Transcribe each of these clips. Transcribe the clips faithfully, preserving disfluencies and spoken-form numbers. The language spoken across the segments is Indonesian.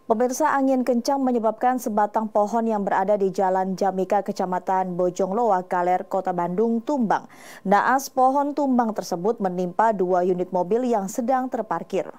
Pemirsa, angin kencang menyebabkan sebatang pohon yang berada di Jalan Jamika, Kecamatan Bojongloa, Kaler, Kota Bandung, tumbang. Naas pohon tumbang tersebut menimpa dua unit mobil yang sedang terparkir.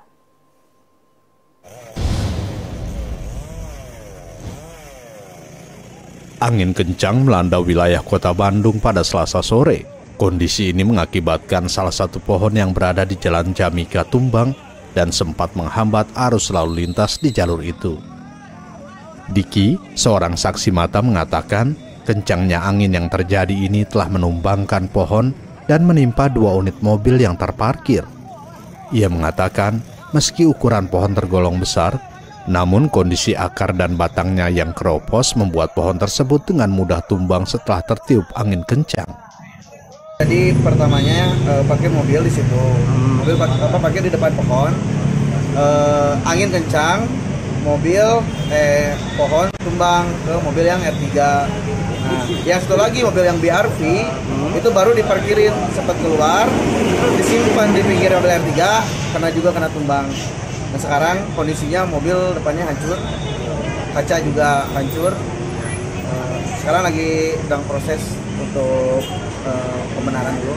Angin kencang melanda wilayah Kota Bandung pada Selasa sore. Kondisi ini mengakibatkan salah satu pohon yang berada di Jalan Jamika tumbang dan sempat menghambat arus lalu lintas di jalur itu. Diki, seorang saksi mata, mengatakan kencangnya angin yang terjadi ini telah menumbangkan pohon dan menimpa dua unit mobil yang terparkir. Ia mengatakan meski ukuran pohon tergolong besar, namun kondisi akar dan batangnya yang keropos membuat pohon tersebut dengan mudah tumbang setelah tertiup angin kencang. Jadi pertamanya uh, pakai mobil di situ, mobil apa pakai di depan pohon, uh, angin kencang, mobil eh pohon tumbang ke mobil yang R tiga. Nah, yang satu lagi mobil yang B R V hmm. itu baru diparkirin, sempat keluar, disimpan di pinggir mobil R tiga, karena juga kena tumbang. Nah sekarang kondisinya mobil depannya hancur, kaca juga hancur. Uh, sekarang lagi sedang proses untuk uh, pembenaran dulu.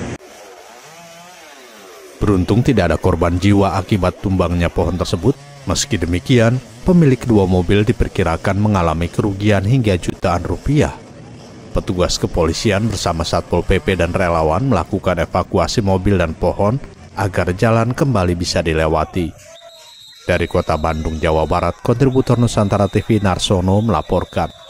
Beruntung tidak ada korban jiwa akibat tumbangnya pohon tersebut. Meski demikian, pemilik dua mobil diperkirakan mengalami kerugian hingga jutaan rupiah. Petugas kepolisian bersama Satpol P P dan relawan melakukan evakuasi mobil dan pohon agar jalan kembali bisa dilewati. Dari Kota Bandung, Jawa Barat, kontributor Nusantara T V Narsono melaporkan.